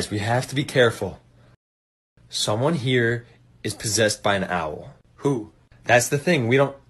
Guys, we have to be careful. Someone here is possessed by an owl. Who? That's the thing. We don't